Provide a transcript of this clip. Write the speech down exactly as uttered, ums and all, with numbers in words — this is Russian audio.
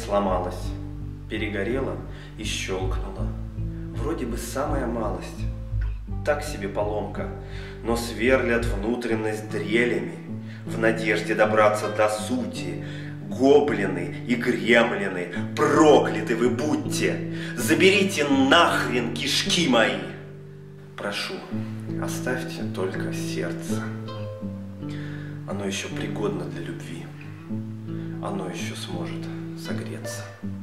сломалась, перегорела и щелкнула. Вроде бы самая малость. Так себе поломка, но сверлят внутренность дрелями, в надежде добраться до сути. Гоблины и гремлины, прокляты вы будьте! Заберите нахрен кишки мои! Прошу, оставьте только сердце. Оно еще пригодно для любви. Оно еще сможет согреться.